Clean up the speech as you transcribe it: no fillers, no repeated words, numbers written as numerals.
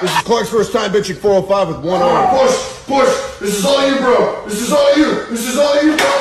This is Clark's first time benching 405 with one arm. Push. This is all you, bro. This is all you, bro.